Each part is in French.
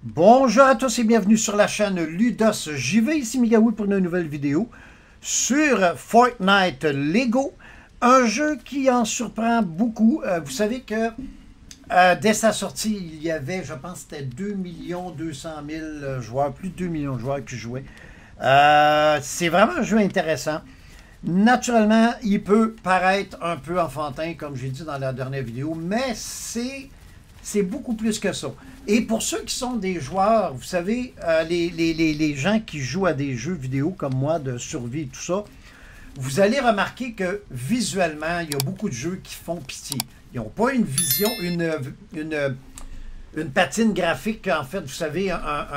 Bonjour à tous et bienvenue sur la chaîne Ludos JV, ici Migaoui pour une nouvelle vidéo sur Fortnite Lego, un jeu qui en surprend beaucoup. Vous savez que dès sa sortie, il y avait, je pense, c'était 2 200 000 joueurs, plus de 2 millions de joueurs qui jouaient. C'est vraiment un jeu intéressant. Naturellement, il peut paraître un peu enfantin, comme j'ai dit dans la dernière vidéo, mais c'est beaucoup plus que ça. Et pour ceux qui sont des joueurs, vous savez, les gens qui jouent à des jeux vidéo comme moi, de survie et tout ça, vous allez remarquer que visuellement, il y a beaucoup de jeux qui font pitié. Ils n'ont pas une vision, une patine graphique, en fait, vous savez,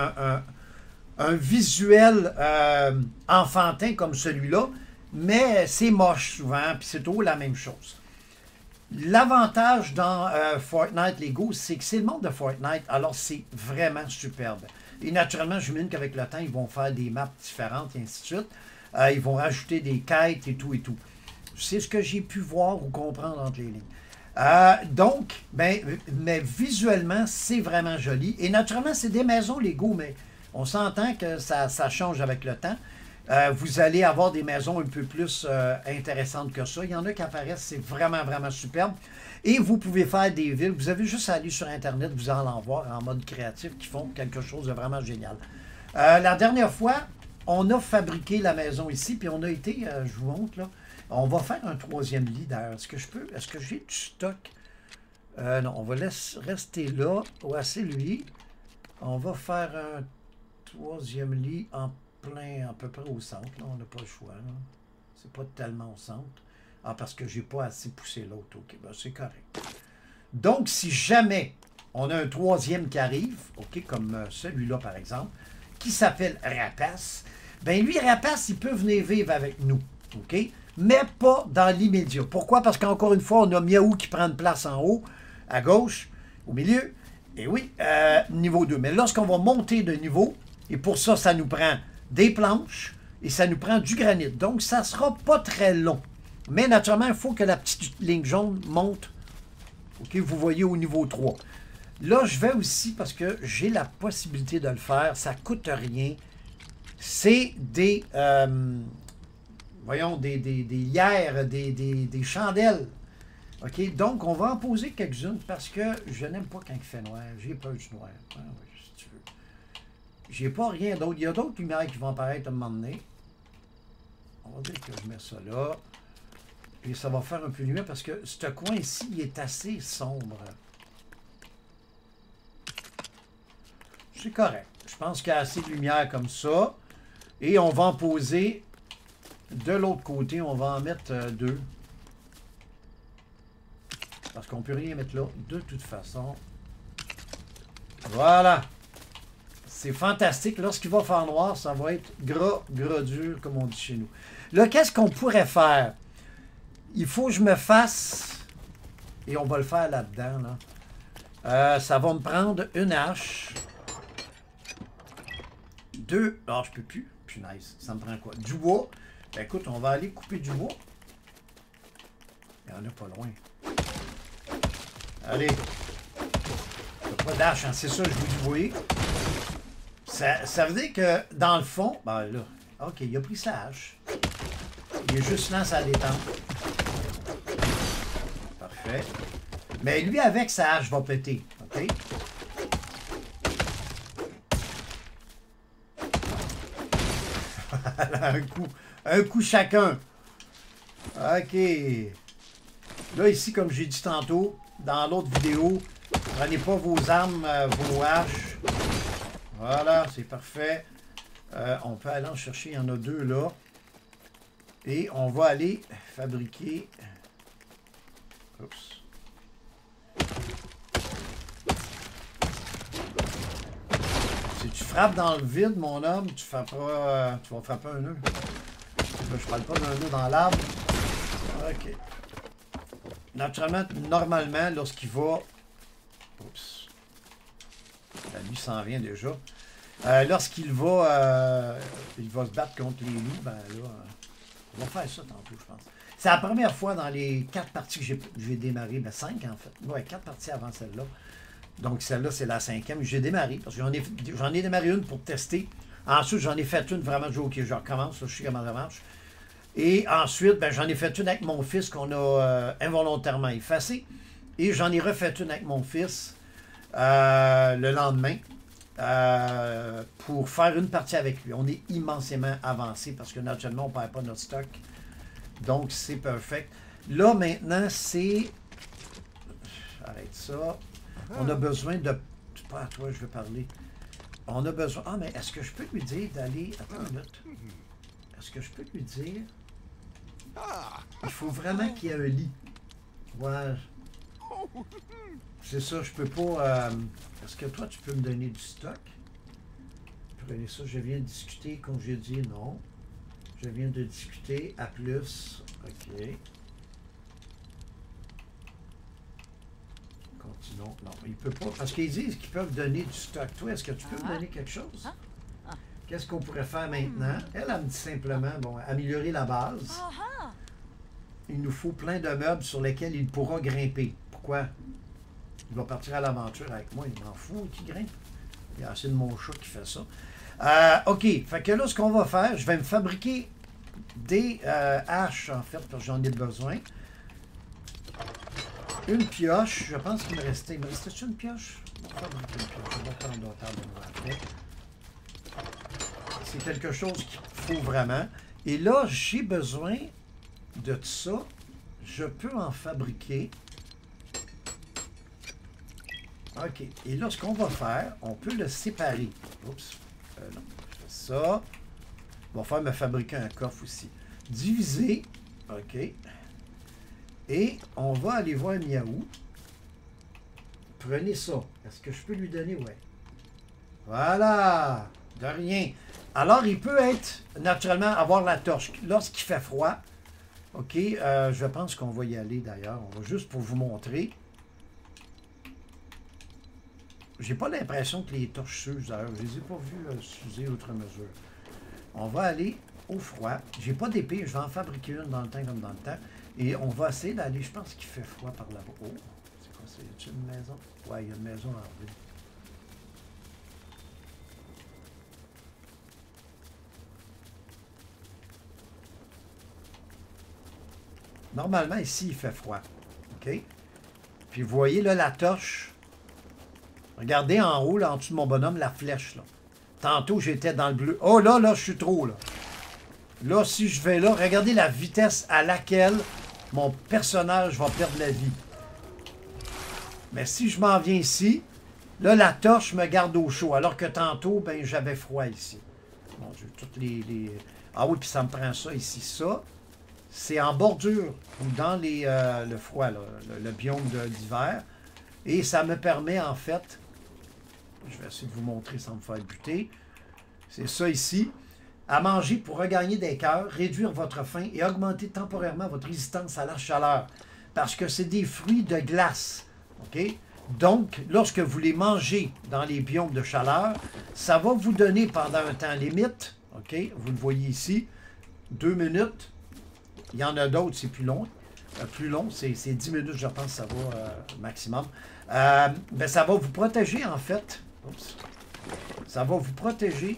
un visuel enfantin comme celui-là, mais c'est moche souvent, puis c'est toujours la même chose. L'avantage dans Fortnite Lego, c'est que c'est le monde de Fortnite, alors c'est vraiment superbe. Et naturellement, j'imagine qu'avec le temps, ils vont faire des maps différentes et ainsi de suite. Ils vont rajouter des quêtes et tout et tout. C'est ce que j'ai pu voir ou comprendre entre les lignes. Donc, mais visuellement, c'est vraiment joli. Et naturellement, c'est des maisons Lego, mais on s'entend que ça change avec le temps. Vous allez avoir des maisons un peu plus intéressantes que ça. Il y en a qui apparaissent, c'est vraiment, vraiment superbe. Et vous pouvez faire des villes. Vous avez juste à aller sur Internet, vous allez en voir en mode créatif qui font quelque chose de vraiment génial. La dernière fois, on a fabriqué la maison ici, puis on a été, je vous montre là, on va faire un troisième lit d'ailleurs. Est-ce que je peux, est-ce que j'ai du stock? Non, on va laisser rester là. Ouais, c'est lui. On va faire un troisième lit en plein, à peu près au centre. Là, on n'a pas le choix. C'est pas tellement au centre. Ah, parce que j'ai pas assez poussé l'autre. OK, ben c'est correct. Donc, si jamais on a un troisième qui arrive, OK, comme celui-là, par exemple, qui s'appelle Rapace, ben lui, Rapace, il peut venir vivre avec nous. OK? Mais pas dans l'immédiat. Pourquoi? Parce qu'encore une fois, on a Miaou qui prend une place en haut, à gauche, au milieu. Et oui, niveau 2. Mais lorsqu'on va monter de niveau, et pour ça, ça nous prend des planches et ça nous prend du granit. Donc, ça ne sera pas très long. Mais naturellement, il faut que la petite ligne jaune monte. OK, vous voyez au niveau 3. Là, je vais aussi, parce que j'ai la possibilité de le faire, ça ne coûte rien. C'est des, voyons, des lierres, des chandelles. OK, donc on va en poser quelques-unes parce que je n'aime pas quand il fait noir. J'ai peur du noir. Ah, oui, si tu veux. J'ai pas rien d'autre. Il y a d'autres lumières qui vont apparaître à un moment donné. On va dire que je mets ça là. Et ça va faire un peu de lumière parce que ce coin ici, il est assez sombre. C'est correct. Je pense qu'il y a assez de lumière comme ça. Et on va en poser de l'autre côté. On va en mettre deux. Parce qu'on ne peut rien mettre là de toute façon. Voilà. C'est fantastique. Lorsqu'il va faire noir, ça va être gras dur, comme on dit chez nous. Là, qu'est-ce qu'on pourrait faire? Il faut que je me fasse, et on va le faire là-dedans, là. Ça va me prendre une hache. Deux. Ah, je peux plus. Punaise. Ça me prend quoi? Du bois. Ben, écoute, on va aller couper du bois. Il n'y en a pas loin. Allez. Pas d'hache, hein? C'est ça, je vous dis, vous voyez. Ça veut dire que, dans le fond, ben là, OK, il a pris sa hache. Il est juste là, ça détente. Parfait. Mais lui, avec sa hache, va péter. OK? un coup chacun. OK. Là, ici, comme j'ai dit tantôt, dans l'autre vidéo, prenez pas vos armes, vos haches. Voilà, c'est parfait. On peut aller en chercher, il y en a deux là. Et on va aller fabriquer... Oups. Si tu frappes dans le vide, mon homme, tu vas frapper un nœud. Je parle pas d'un nœud dans l'arbre. OK. Naturellement, normalement, lorsqu'il va... Oups. La nuit s'en vient déjà. Lorsqu'il va, il va se battre contre les loups, ben là, on va faire ça tantôt, je pense. C'est la première fois dans les 4 parties que j'ai démarré, ben 5 en fait. Ouais, 4 parties avant celle-là, Donc, celle-là, c'est la 5e. J'ai démarré, parce que j'en ai démarré une pour tester. Ensuite, j'en ai fait une vraiment, OK, je recommence, là, je sais comment ça marche. Et ensuite, ben, j'en ai fait une avec mon fils qu'on a involontairement effacé. Et j'en ai refait une avec mon fils le lendemain pour faire une partie avec lui. On est immensément avancé parce que naturellement, on ne perd pas notre stock. Donc, c'est parfait. Là, maintenant, c'est... Arrête ça. On a besoin de... C'est pas à toi que je veux parler. On a besoin... Ah, mais est-ce que je peux lui dire d'aller... Attends une minute. Est-ce que je peux lui dire... Il faut vraiment qu'il y ait un lit. Ouais. C'est ça, je peux pas... Est-ce que toi, tu peux me donner du stock? Prenez ça, je viens de discuter, comme j'ai dit, non. Je viens de discuter à plus. OK. Continuons. Non, il peut pas. Parce qu'ils disent qu'ils peuvent donner du stock. Toi, est-ce que tu peux me donner quelque chose? Qu'est-ce qu'on pourrait faire maintenant? Elle me dit simplement, bon, améliorer la base. Il nous faut plein de meubles sur lesquels il pourra grimper. Pourquoi? Il va partir à l'aventure avec moi. Il m'en fout qu'il grimpe. Il y a assez de mon chat qui fait ça. OK. Fait que là, ce qu'on va faire, je vais me fabriquer des haches, en fait, parce que j'en ai besoin. Une pioche. Je pense qu'il me restait... Il me restait-tu une pioche? Je vais fabriquer une pioche. Je vais prendre d'autres de moi après. C'est quelque chose qu'il faut vraiment. Et là, j'ai besoin de ça. Je peux en fabriquer. OK. Et là, ce qu'on va faire, on peut le séparer. Oups. Non. Je fais ça. On va faire me fabriquer un coffre aussi. Diviser. OK. Et on va aller voir Miaou. Prenez ça. Est-ce que je peux lui donner? Ouais. Voilà. De rien. Alors, il peut être, naturellement, avoir la torche. Lorsqu'il fait froid, OK, je pense qu'on va y aller d'ailleurs. On va juste pour vous montrer. J'ai pas l'impression que les torches s'usent d'ailleurs. Je les ai pas vues s'user outre mesure. On va aller au froid. J'ai pas d'épée. Je vais en fabriquer une dans le temps comme dans le temps. Et on va essayer d'aller, je pense qu'il fait froid par là-bas. Oh, c'est quoi ça? Y a une maison? Ouais, il y a une maison en ville. Normalement, ici, il fait froid. OK? Puis vous voyez là la torche. Regardez en haut, là, en dessous de mon bonhomme, la flèche. Là. Tantôt, j'étais dans le bleu. Oh là, je suis trop là. Là, si je vais là, regardez la vitesse à laquelle mon personnage va perdre la vie. Mais si je m'en viens ici, là, la torche me garde au chaud. Alors que tantôt, ben, j'avais froid ici. Mon Dieu, toutes les... Ah oui, puis ça me prend ça ici, ça. C'est en bordure ou dans le froid, là, le biome d'hiver. Et ça me permet, en fait, je vais essayer de vous montrer sans me faire buter. C'est ça ici. À manger pour regagner des cœurs, réduire votre faim et augmenter temporairement votre résistance à la chaleur. Parce que c'est des fruits de glace. OK? Donc, lorsque vous les mangez dans les biomes de chaleur, ça va vous donner pendant un temps limite, OK? Vous le voyez ici, 2 minutes. Il y en a d'autres, c'est plus long. Plus long, c'est 10 minutes, je pense, ça va maximum. Ben, ça va vous protéger, en fait. Oups. Ça va vous protéger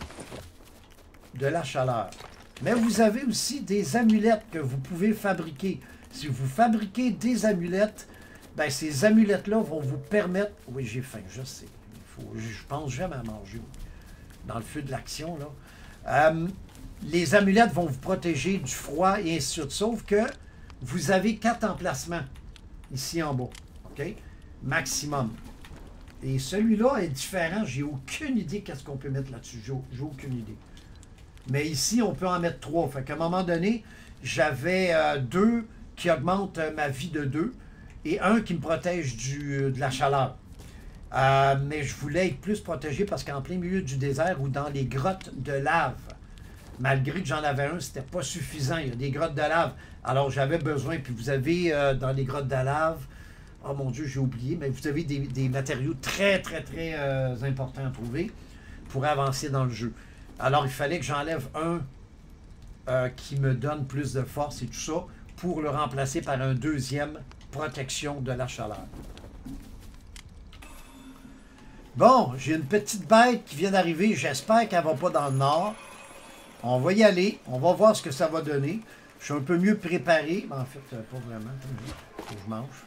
de la chaleur. Mais vous avez aussi des amulettes que vous pouvez fabriquer. Si vous fabriquez des amulettes, ben, ces amulettes-là vont vous permettre... Oui, j'ai faim, je sais. Je pense jamais à manger dans le feu de l'action, là. Les amulettes vont vous protéger du froid et ainsi de suite. Sauf que vous avez 4 emplacements ici en bas. OK? Maximum. Et celui-là est différent. J'ai aucune idée qu'est-ce qu'on peut mettre là-dessus. J'ai aucune idée. Mais ici, on peut en mettre 3. Fait qu'à un moment donné, j'avais 2 qui augmentent ma vie de 2 et 1 qui me protège de la chaleur. Mais je voulais être plus protégé parce qu'en plein milieu du désert ou dans les grottes de lave, malgré que j'en avais un, c'était pas suffisant. Il y a des grottes de lave. Alors, j'avais besoin. Puis vous avez dans les grottes de lave, oh mon Dieu, j'ai oublié, mais vous avez des matériaux très, très, très importants à trouver pour avancer dans le jeu. Alors, il fallait que j'enlève un qui me donne plus de force et tout ça pour le remplacer par un deuxième protection de la chaleur. Bon, j'ai une petite bête qui vient d'arriver. J'espère qu'elle ne va pas dans le nord. On va y aller. On va voir ce que ça va donner. Je suis un peu mieux préparé. Mais en fait, pas vraiment. Faut que je mange.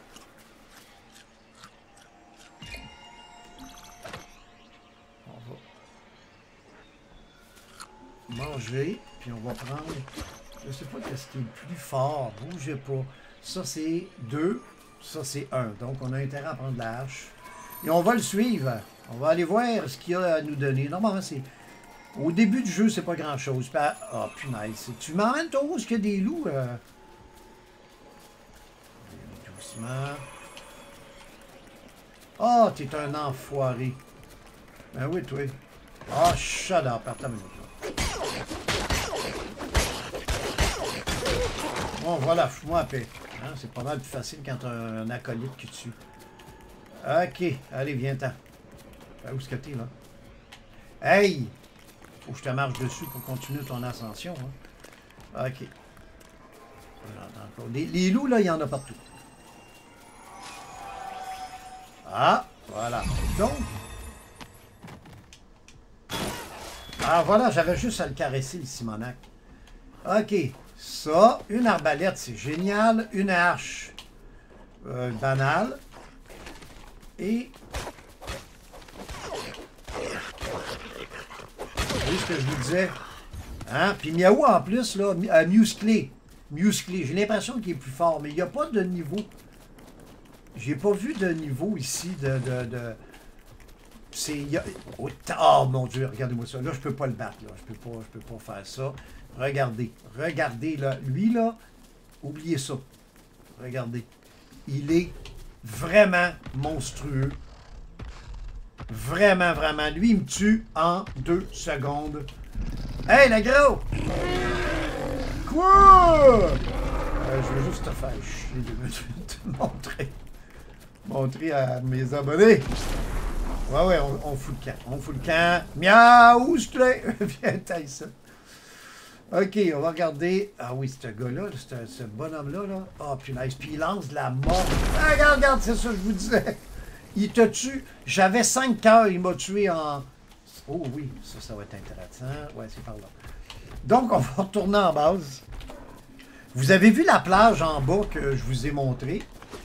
On va manger. Puis on va prendre... Je sais pas qu'est-ce qui est le plus fort. Bougez pas. Ça, c'est 2. Ça, c'est 1. Donc, on a intérêt à prendre la hache. Et on va le suivre. On va aller voir ce qu'il y a à nous donner. Normalement, c'est... Au début du jeu, c'est pas grand-chose. Ah, punaise. Tu m'emmènes toi où est-ce qu'il y a des loups? Doucement. Ah, oh, t'es un enfoiré. Ben oui, toi. Ah, oh, shut up. Attends une minute, là. Bon, voilà, fous-moi à paix. Hein, c'est pas mal plus facile quand t'as un acolyte qui tue. Ok, allez, viens-t'en. Où est-ce que t'es, là? Hey! Faut que je te marche dessus pour continuer ton ascension. Hein. Ok. Les loups, là, il y en a partout. Ah, voilà. Donc. Ah, voilà, j'avais juste à le caresser, le Simonac. Ok. Ça, une arbalète, c'est génial. Une hache banale. Et... Vous voyez ce que je vous disais? Hein? Puis Miaou, en plus, là, musclé. Musclé. J'ai l'impression qu'il est plus fort, mais il n'y a pas de niveau. J'ai pas vu de niveau ici C'est... Oh mon Dieu, regardez-moi ça. Là, je peux pas le battre. Là. Je peux pas faire ça. Regardez. Regardez, là. Lui, là, oubliez ça. Regardez. Il est vraiment monstrueux. Vraiment, vraiment. Lui, il me tue en 2 secondes. Hey, le gros! Quoi? Je veux juste te faire chier 2 minutes. Montrer à mes abonnés. Ouais, on fout le camp. On fout le camp. Miaou, je te viens, taille ça. Ok, on va regarder. Ah oui, ce gars-là, ce bonhomme-là, là. Ah, punaise. Puis il lance de la mort. Ah, regarde, c'est ça que je vous disais. Il te tue. J'avais 5 cœurs, il m'a tué en... Oh oui, ça va être intéressant. Ouais, c'est par là. Donc, on va retourner en base. Vous avez vu la plage en bas que je vous ai montrée?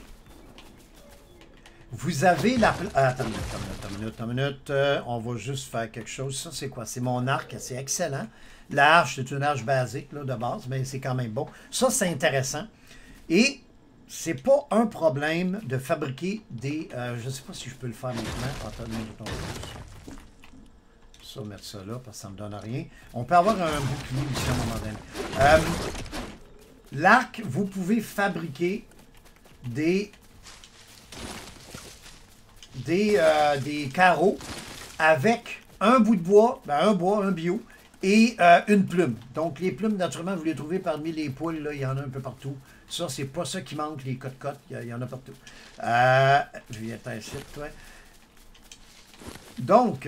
Vous avez la... Attends une minute. On va juste faire quelque chose. Ça, c'est quoi? C'est mon arc. C'est excellent. La hache, c'est une hache basique là, de base, mais c'est quand même bon. Ça, c'est intéressant. Et c'est pas un problème de fabriquer des... je sais pas si je peux le faire maintenant. Attends une minute. Ça, mettre ça là, parce que ça me donne rien. On peut avoir un bouclier ici à un moment donné. L'arc, vous pouvez fabriquer des carreaux avec un bout de bois, un bio, et une plume. Donc, les plumes, naturellement, vous les trouvez parmi les poules, là, il y en a un peu partout. Ça, c'est pas ça qui manque, les cotes-cotes, il y en a partout. Je viens ici, toi. Donc,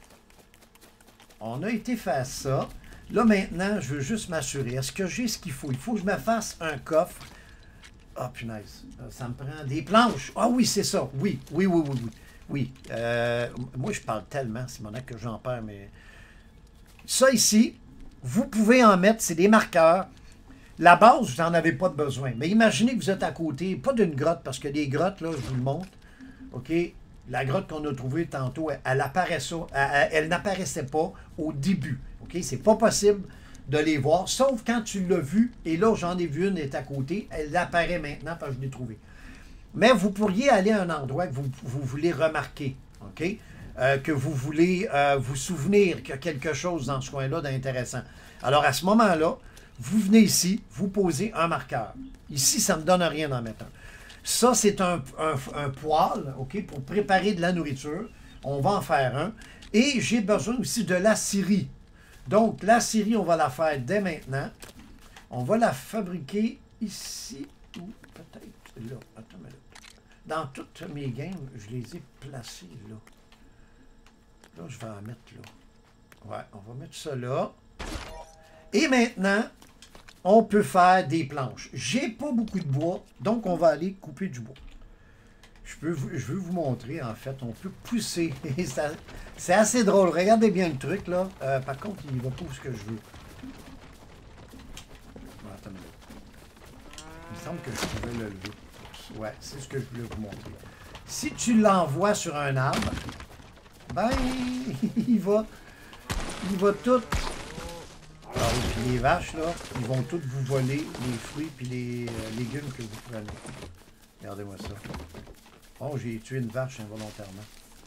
on a été faire ça. Là, maintenant, je veux juste m'assurer. Est-ce que j'ai ce qu'il faut? Il faut que je me fasse un coffre. Ah, punaise. Ça me prend des planches. Ah oui, c'est ça. Oui. Moi, je parle tellement, Simonac, que j'en perds, mais... Ça ici, vous pouvez en mettre, c'est des marqueurs. La base, vous n'en avez pas de besoin. Mais imaginez que vous êtes à côté, pas d'une grotte, parce que des grottes, là, je vous le montre. OK? La grotte qu'on a trouvée tantôt, elle n'apparaissait pas au début. OK? C'est pas possible de les voir, sauf quand tu l'as vu. Et là, j'en ai vu une, elle est à côté. Elle apparaît maintenant parce que je l'ai trouvée. Mais vous pourriez aller à un endroit que vous voulez remarquer. OK? Que vous voulez vous souvenir qu'il y a quelque chose dans ce coin-là d'intéressant. Alors, à ce moment-là, vous venez ici, vous posez un marqueur. Ici, ça ne me donne rien d'en mettre un. Ça, c'est un poêle, OK, pour préparer de la nourriture. On va en faire un. Et j'ai besoin aussi de la scierie. Donc, la scierie, on va la faire dès maintenant. On va la fabriquer ici ou peut-être là. Attends une minute. Dans toutes mes games, je les ai placées là. Là, je vais en mettre là. Ouais, on va mettre ça là. Et maintenant, on peut faire des planches. J'ai pas beaucoup de bois, donc on va aller couper du bois. Je je veux vous montrer, en fait, on peut pousser. C'est assez drôle. Regardez bien le truc, là. Par contre, il va pas où ce que je veux. Attends une minute. Il me semble que je pouvais le lever. Ouais, c'est ce que je voulais vous montrer. Si tu l'envoies sur un arbre, ben, il va tout... Alors, puis les vaches, là, ils vont toutes vous voler les fruits puis les légumes que vous prenez. Regardez-moi ça. Oh, j'ai tué une vache involontairement.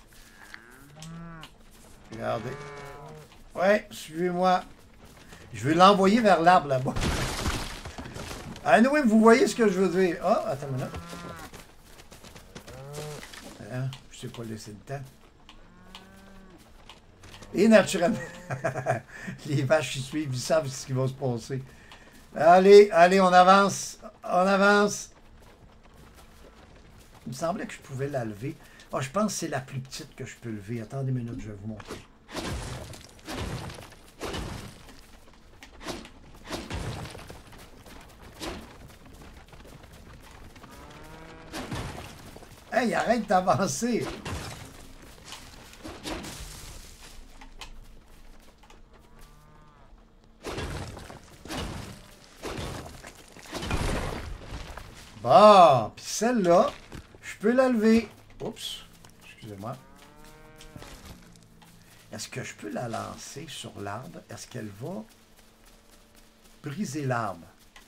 Regardez. Ouais, suivez-moi. Je vais l'envoyer vers l'arbre là-bas. Ah, oui, vous voyez ce que je veux dire. Ah, oh, attends une minute. Hein? Je sais pas laisser le temps. Et naturellement, les vaches qui suivent, ils savent ce qui va se passer. Allez, allez, on avance. On avance. Il me semblait que je pouvais la lever. Ah, je pense que c'est la plus petite que je peux lever. Attendez une minute, je vais vous montrer. Hey, arrête d'avancer! Bon, puis celle-là, je peux la lever. Oups, excusez-moi. Est-ce que je peux la lancer sur l'arbre? Est-ce qu'elle va briser l'arbre?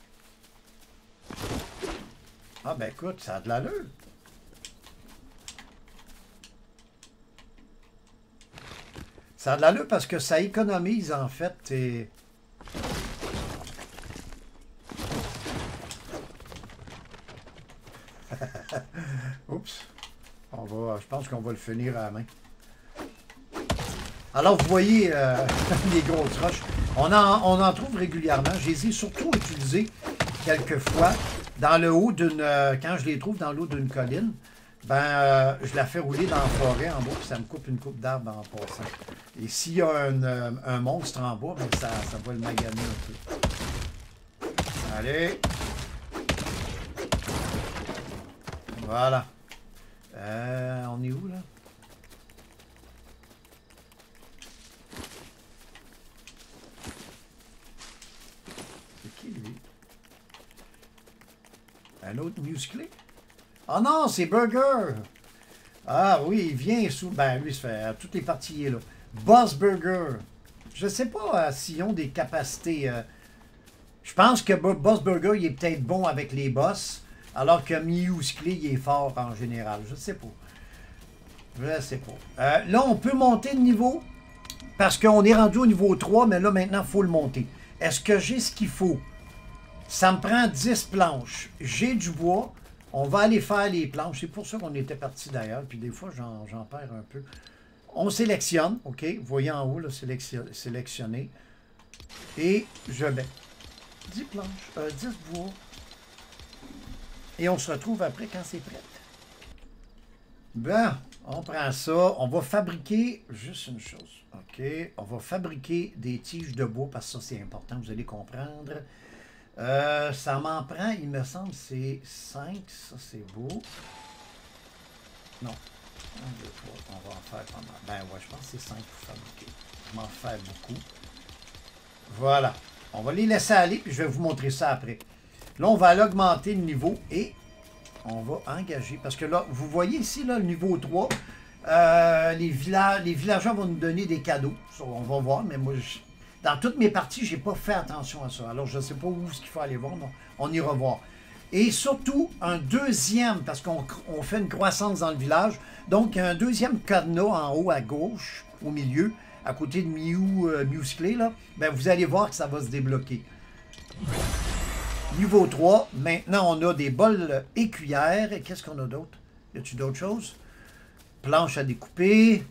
Ah ben écoute, ça a de l'allure. Ça a de l'allure parce que ça économise en fait et... Oups. Je pense qu'on va le finir à la main. Alors, vous voyez les grosses roches. On en trouve régulièrement. Je les ai surtout utilisées quelquefois dans le haut d'une... quand je les trouve dans le haut d'une colline, ben, je la fais rouler dans la forêt en bas, puis ça me coupe une coupe d'arbres en passant. Et s'il y a un monstre en bas, ben, ça va le maganer un peu. Allez. Voilà. On est où, là? C'est qui, lui? Un autre musclé? Oh non, c'est Burger! Ah oui, il vient sous... Ben, lui, ça fait toutes les parties, il est là. Boss Burger. Je sais pas s'ils ont des capacités... je pense que Boss Burger, il est peut-être bon avec les boss, alors que Musclé, il est fort en général. Je sais pas. Je sais pas. Là, on peut monter de niveau, parce qu'on est rendu au niveau 3, mais là, maintenant, il faut le monter. Est-ce que j'ai ce qu'il faut? Ça me prend 10 planches. J'ai du bois. On va aller faire les planches. C'est pour ça qu'on était parti d'ailleurs. Puis des fois, j'en perds un peu. On sélectionne. OK? Vous voyez en haut, là, sélectionner. Et je mets 10 planches, 10 bois. Et on se retrouve après quand c'est prêt. Ben, on prend ça. On va fabriquer juste une chose. OK? On va fabriquer des tiges de bois parce que ça, c'est important. Vous allez comprendre. Ça m'en prend, il me semble, c'est 5. Ça, c'est beau. Non. 1, 2, 3. On va en faire pas mal. Ben ouais, je pense que c'est 5 pour fabriquer. Je vais m'en faire beaucoup. Voilà. On va les laisser aller, puis je vais vous montrer ça après. Là, on va aller augmenter le niveau et on va engager. Parce que là, vous voyez ici, là, le niveau 3, les villageois vont nous donner des cadeaux. Ça, on va voir, mais moi, dans toutes mes parties, je n'ai pas fait attention à ça. Alors, je ne sais pas où ce qu'il faut aller voir, mais on ira voir. Et surtout, un deuxième, parce qu'on fait une croissance dans le village, donc un deuxième cadenas en haut à gauche, au milieu, à côté de Musclé, là, ben, vous allez voir que ça va se débloquer. Niveau 3, maintenant on a des bols et cuillères. Et qu'est-ce qu'on a d'autre? Y a-t-il d'autres choses? Planche à découper.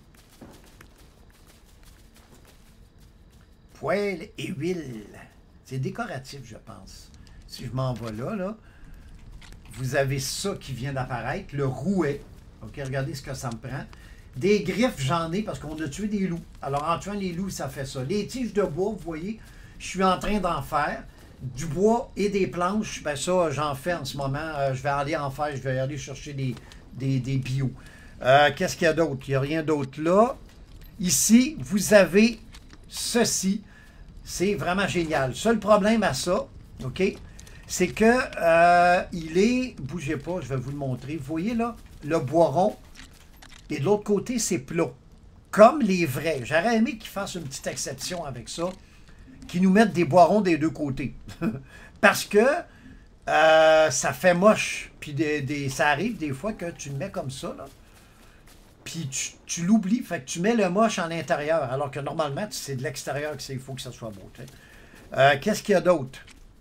Poêle et huile. C'est décoratif, je pense. Si je m'en vais là, vous avez ça qui vient d'apparaître, le rouet. OK, regardez ce que ça me prend. Des griffes, j'en ai parce qu'on a tué des loups. Alors, en tuant les loups, ça fait ça. Les tiges de bois, vous voyez, je suis en train d'en faire. Du bois et des planches, ben ça, j'en fais en ce moment. Je vais aller en faire, je vais aller chercher des bio. Qu'est-ce qu'il y a d'autre? Il n'y a rien d'autre là. Ici, vous avez ceci. C'est vraiment génial. Seul problème à ça, OK, c'est que il est... Bougez pas, je vais vous le montrer. Vous voyez là, le bois rond. Et de l'autre côté, c'est plat. Comme les vrais. J'aurais aimé qu'ils fassent une petite exception avec ça. Qu'ils nous mettent des bois ronds des deux côtés. Parce que ça fait moche. Puis ça arrive des fois que tu le mets comme ça, là. Puis tu l'oublies, fait que tu mets le moche en intérieur, alors que normalement, c'est de l'extérieur qu'il faut que ça soit beau. Qu'est-ce qu'il y a d'autre?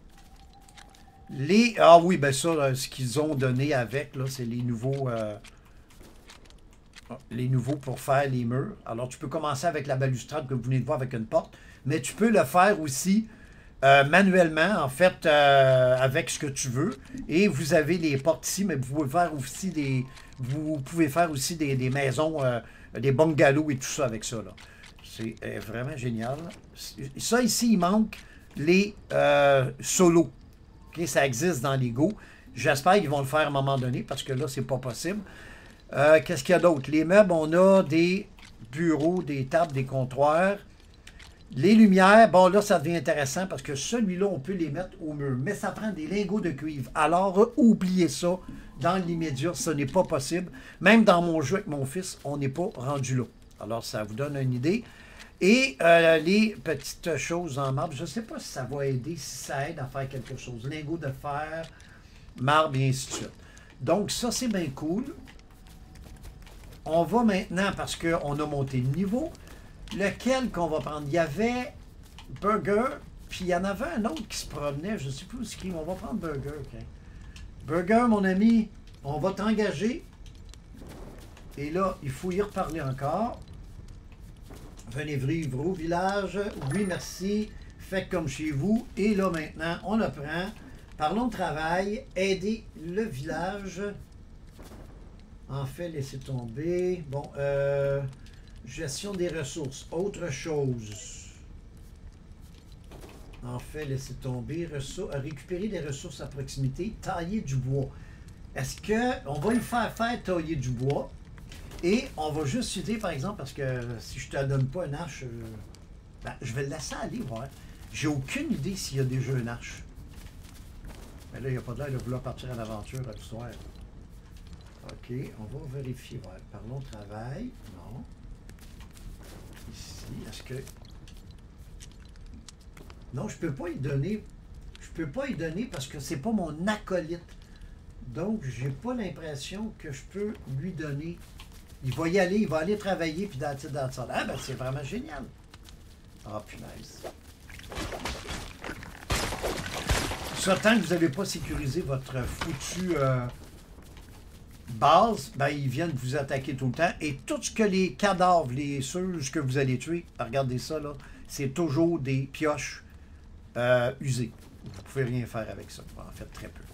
Ah oui, ben ça, ce qu'ils ont donné avec, là, c'est les nouveaux pour faire les murs. Alors, tu peux commencer avec la balustrade que vous venez de voir avec une porte, mais tu peux le faire aussi manuellement, en fait, avec ce que tu veux. Et vous avez les portes ici, mais vous pouvez faire aussi des maisons, des bungalows et tout ça avec ça, là. C'est vraiment génial. Ça, ici, il manque les solos. Okay? Ça existe dans les Go. J'espère qu'ils vont le faire à un moment donné, parce que là, c'est pas possible. Qu'est-ce qu'il y a d'autre? Les meubles, on a des bureaux, des tables, des comptoirs. Les lumières, bon là, ça devient intéressant parce que celui-là, on peut les mettre au mur. Mais ça prend des lingots de cuivre. Alors, oubliez ça. Dans l'immédiat, ce n'est pas possible. Même dans mon jeu avec mon fils, on n'est pas rendu là. Alors, ça vous donne une idée. Et les petites choses en marbre, je ne sais pas si ça va aider, si ça aide à faire quelque chose. Lingots de fer, marbre et ainsi de suite. Donc, ça, c'est bien cool. On va maintenant, parce qu'on a monté le niveau, lequel qu'on va prendre? Il y avait Burger, puis il y en avait un autre qui se promenait, je ne sais plus où c'est qui, on va prendre Burger. Okay. Burger, mon ami, on va t'engager. Et là, il faut y reparler encore. Venez vivre au village. Oui, merci. Faites comme chez vous. Et là, maintenant, on le prend. Parlons de travail. Aider le village. En fait, laissez tomber. Bon, gestion des ressources. Autre chose. En fait, laissez tomber. Récupérer des ressources à proximité. Tailler du bois. Est-ce qu'on va lui faire tailler du bois? Et on va juste citer, par exemple, parce que si je ne te donne pas une arche, ben, je vais le laisser aller voir. J'ai aucune idée s'il y a déjà une arche. Mais là, il n'y a pas de l'air de vouloir partir à l'aventure à l'histoire. OK, on va vérifier. Ouais. Parlons travail. Non. Ici, est-ce que... Non, je ne peux pas y donner. Je ne peux pas y donner parce que c'est pas mon acolyte. Donc, j'ai pas l'impression que je peux lui donner. Il va y aller, il va aller travailler, puis dans ça. Ah, ben, c'est vraiment génial. Ah, punaise. Ça, tant que vous n'avez pas sécurisé votre foutu base, ben, ils viennent vous attaquer tout le temps. Et tout ce que les cadavres, les surges que vous allez tuer, regardez ça, là, c'est toujours des pioches usées. Vous ne pouvez rien faire avec ça. En fait, très peu.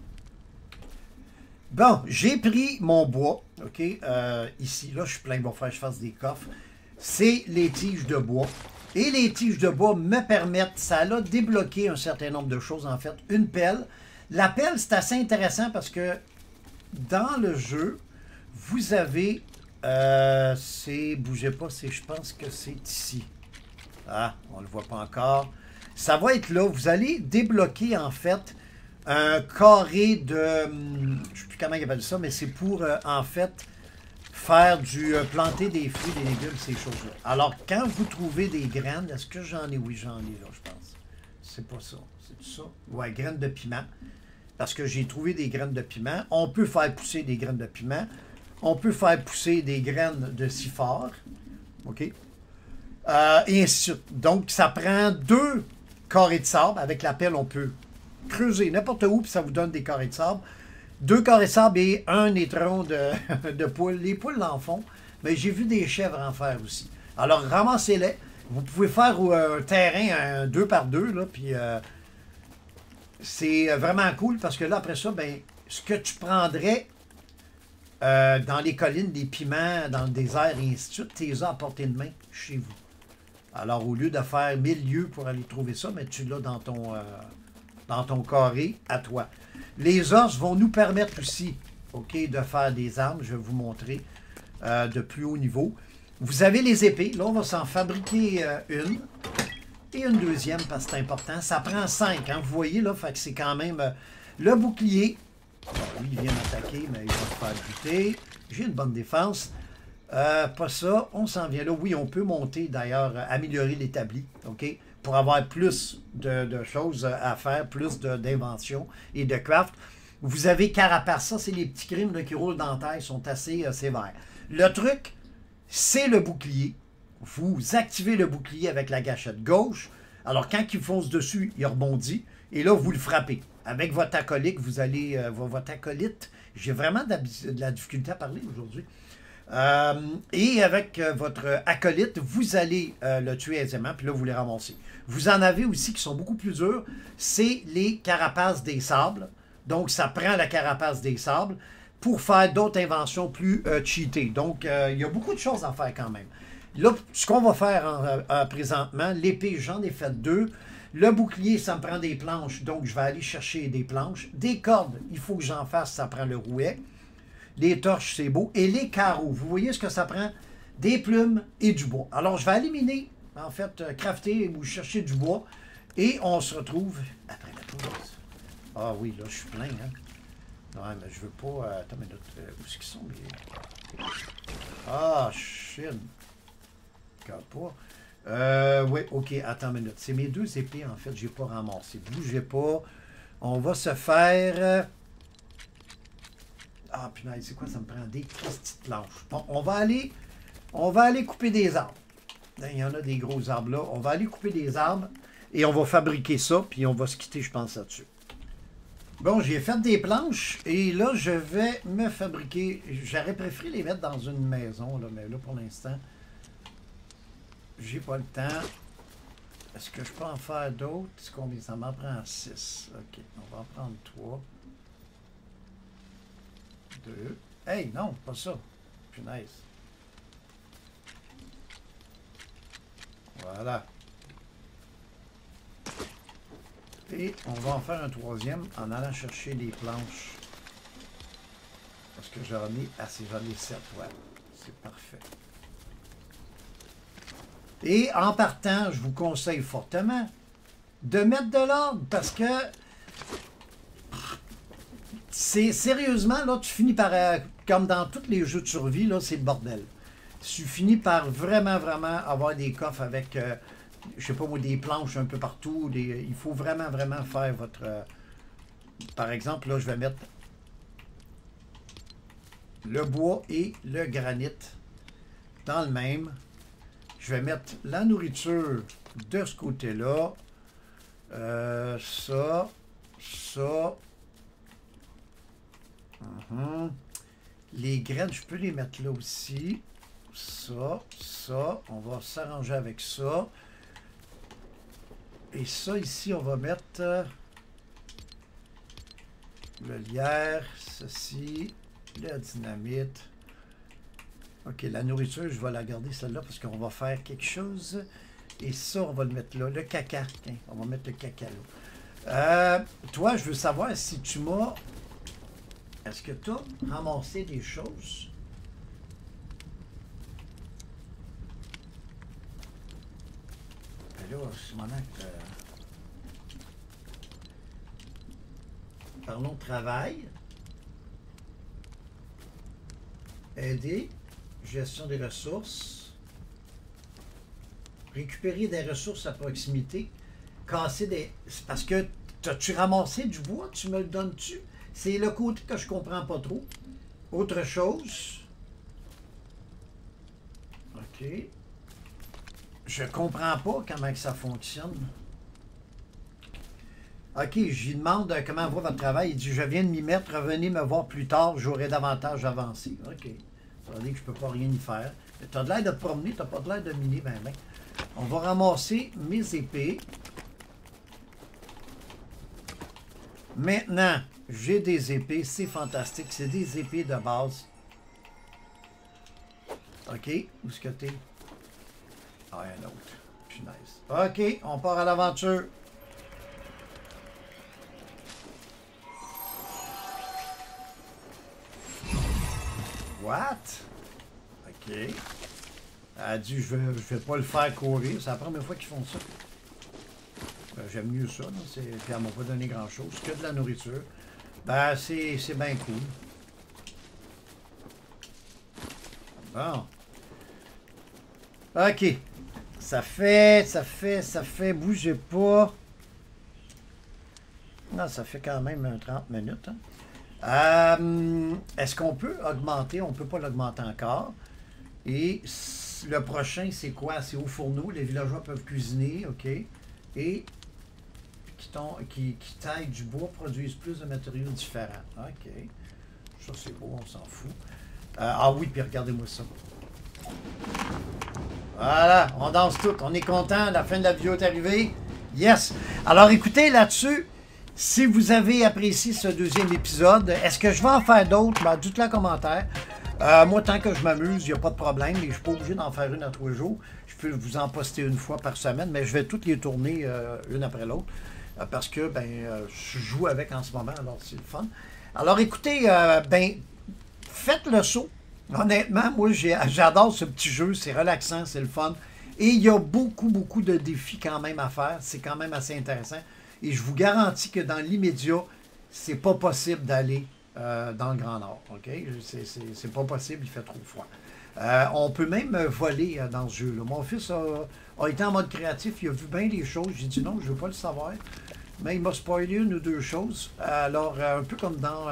Bon, j'ai pris mon bois, OK, ici, là, je suis plein, il va falloir que je fasse des coffres. C'est les tiges de bois. Et les tiges de bois me permettent, ça a débloqué un certain nombre de choses, en fait. Une pelle. La pelle, c'est assez intéressant parce que dans le jeu, vous avez, bougez pas, je pense que c'est ici. Ah, on ne le voit pas encore. Ça va être là, vous allez débloquer, en fait, un carré de... je ne sais plus comment il appelle ça, mais c'est pour, en fait, faire planter des fruits, des légumes, ces choses-là. Alors, quand vous trouvez des graines, est-ce que j'en ai? Oui, j'en ai là, je pense. C'est pas ça. C'est ça? Ouais, graines de piment. Parce que j'ai trouvé des graines de piment. On peut faire pousser des graines de piment. On peut faire pousser des graines de siphar. OK? Et ainsi de suite. Donc, ça prend 2 carrés de sable. Avec la pelle, on peut creuser n'importe où, puis ça vous donne des carrés de sable. 2 carrés de sable et un étron de poules. Les poules en font, mais j'ai vu des chèvres en faire aussi. Alors, ramassez-les. Vous pouvez faire un terrain 2 par 2, là, puis c'est vraiment cool, parce que là, après ça, ben, ce que tu prendrais dans les collines, des piments, dans le désert, et ainsi de suite, tu les as à portée de main chez vous. Alors, au lieu de faire 1000 lieues pour aller trouver ça, mais tu l'as dans ton carré à toi. Les os vont nous permettre aussi OK, de faire des armes. Je vais vous montrer de plus haut niveau. Vous avez les épées. Là, on va s'en fabriquer une. Et une deuxième, parce que c'est important. Ça prend 5, hein, vous voyez, là, fait que c'est quand même... le bouclier. Bon, lui, il vient m'attaquer, mais il va se faire buter. J'ai une bonne défense. Pas ça, on s'en vient là. Oui, on peut monter, d'ailleurs, améliorer l'établi, OK? Pour avoir plus de choses à faire, plus d'inventions et de craft. Vous avez carapace. Ça, c'est les petits crimes là, qui roulent dans la taille, sont assez sévères. Le truc, c'est le bouclier. Vous activez le bouclier avec la gâchette gauche. Alors, quand il fonce dessus, il rebondit. Et là, vous le frappez. Avec votre acolyte, vous allez... votre acolyte, j'ai vraiment de la difficulté à parler aujourd'hui. Et avec votre acolyte, vous allez le tuer aisément, puis là, vous les ramassez. Vous en avez aussi qui sont beaucoup plus durs, c'est les carapaces des sables. Donc, ça prend la carapace des sables pour faire d'autres inventions plus cheatées. Donc, il y a beaucoup de choses à faire quand même. Là, ce qu'on va faire présentement, l'épée, j'en ai fait 2. Le bouclier, ça me prend des planches, donc je vais aller chercher des planches. Des cordes, il faut que j'en fasse, ça prend le rouet. Les torches, c'est beau. Et les carreaux, vous voyez ce que ça prend? Des plumes et du bois. Alors, je vais éliminer, en fait, crafter ou chercher du bois. Et on se retrouve après la pause. Ah oui, là, je suis plein, hein? Non, mais je veux pas... attends une minute. Où est-ce qu'ils sont, les... Ah, shit. Regarde pas. Oui, ok, attends une minute. C'est mes 2 épées, en fait, j'ai pas ramassé. Bougez pas. On va se faire... Ah, punaise, c'est quoi? Ça me prend des petites planches. Bon, on va aller couper des arbres. Il y en a des gros arbres là. On va aller couper des arbres et on va fabriquer ça, puis on va se quitter, je pense, là-dessus. Bon, j'ai fait des planches et là, je vais me fabriquer... J'aurais préféré les mettre dans une maison, là, mais là, pour l'instant, j'ai pas le temps. Est-ce que je peux en faire d'autres? Combien? Ça m'en prend 6. OK, on va en prendre 3. 2. Hey, non, pas ça. Punaise. Voilà. Et on va en faire un 3e en allant chercher des planches. Parce que j'en ai assez, j'en ai 7, ouais. C'est parfait. Et en partant, je vous conseille fortement de mettre de l'ordre parce que c'est sérieusement, là, tu finis par, comme dans tous les jeux de survie, là, c'est le bordel. Tu finis par vraiment, vraiment avoir des coffres avec, je sais pas moi, des planches un peu partout. Il faut vraiment, vraiment faire votre... par exemple, là, je vais mettre le bois et le granit dans le même. Je vais mettre la nourriture de ce côté-là. Ça. Les graines, je peux les mettre là aussi. Ça. On va s'arranger avec ça. Et ça, ici, on va mettre le lierre, ceci, la dynamite. OK, la nourriture, je vais la garder celle-là parce qu'on va faire quelque chose. Et ça, on va le mettre là. Le caca. Tiens, on va mettre le caca là. Toi, je veux savoir si tu m'as... Est-ce que tu as ramassé des choses? Ben là, c'est mon acte. Parlons de travail. Aider. Gestion des ressources. Récupérer des ressources à proximité. Casser des... C'est parce que t'as-tu ramassé du bois? Tu me le donnes-tu? C'est le côté que je comprends pas trop. Autre chose. OK. Je comprends pas comment que ça fonctionne. OK, j'y demande comment va votre travail. Il dit, je viens de m'y mettre, revenez me voir plus tard, j'aurai davantage avancé. OK. Ça veut dire que je peux pas rien y faire. Tu as de l'air de te promener, tu n'as pas de l'air de miner, ben. On va ramasser mes épées. Maintenant, j'ai des épées, c'est fantastique. C'est des épées de base. OK, où est-ce que t'es? Ah, un autre. Punaise. OK, on part à l'aventure. OK. Elle a dit, je vais pas le faire courir. C'est la première fois qu'ils font ça. J'aime mieux ça. Là. Puis elle m'a pas donné grand-chose. Que de la nourriture. Ben, c'est bien cool. Bon. OK. Ça fait, bougez pas. Non, ça fait quand même 30 minutes. Hein. Est-ce qu'on peut augmenter? On ne peut pas l'augmenter encore. Et le prochain, c'est quoi? C'est au fourneau. Les villageois peuvent cuisiner, OK. Et qui taillent du bois produisent plus de matériaux différents. OK. Ça, c'est beau, on s'en fout. Ah oui, puis regardez-moi ça. Voilà, on danse tout. On est content. La fin de la vidéo est arrivée. Yes! Alors, écoutez, là-dessus, si vous avez apprécié ce deuxième épisode, est-ce que je vais en faire d'autres? Ben, dites-le en commentaire. Moi, tant que je m'amuse, il n'y a pas de problème. Et je ne suis pas obligé d'en faire une à 3 jours. Je peux vous en poster une fois par semaine, mais je vais toutes les tourner une après l'autre. Parce que je joue avec en ce moment, alors c'est le fun. Alors écoutez, faites le saut. Honnêtement, moi j'adore ce petit jeu, c'est relaxant, c'est le fun. Et il y a beaucoup de défis quand même à faire, c'est quand même assez intéressant. Et je vous garantis que dans l'immédiat, c'est pas possible d'aller dans le Grand Nord, ok? C'est pas possible, il fait trop froid. On peut même voler dans ce jeu-là. Mon fils a été en mode créatif, il a vu bien les choses. J'ai dit non, je ne veux pas le savoir. Mais il m'a spoilé une ou deux choses. Alors, un peu comme dans,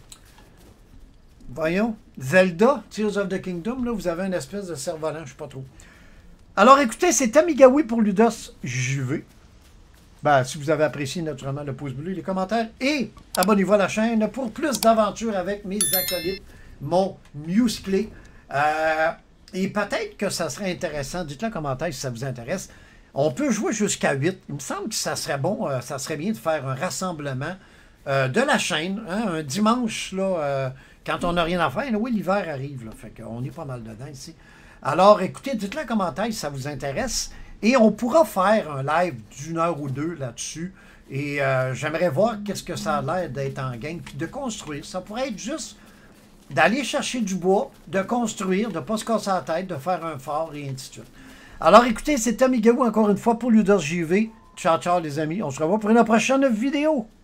voyons, Zelda, Tears of the Kingdom, là, vous avez une espèce de cerf-volant, je ne sais pas trop. Alors, écoutez, c'est Amigawi pour Ludos JV. Si vous avez apprécié, naturellement, le pouce bleu, les commentaires. Et abonnez-vous à la chaîne pour plus d'aventures avec mes acolytes, mon musclé. Et peut-être que ça serait intéressant, dites-le en commentaire si ça vous intéresse. On peut jouer jusqu'à 8. Il me semble que ça serait bon, ça serait bien de faire un rassemblement de la chaîne, hein, un dimanche, là, quand on n'a rien à faire. Là, oui, l'hiver arrive, là, fait qu'on est pas mal dedans ici. Alors, écoutez, dites-le en commentaire si ça vous intéresse. Et on pourra faire un live d'une heure ou deux là-dessus. Et j'aimerais voir qu'est-ce que ça a l'air d'être en game, puis de construire. Ça pourrait être juste d'aller chercher du bois, de construire, de ne pas se casser la tête, de faire un fort et ainsi de suite. Alors écoutez, c'est Amigawi encore une fois pour Ludos JV. Ciao, ciao les amis. On se revoit pour une prochaine vidéo.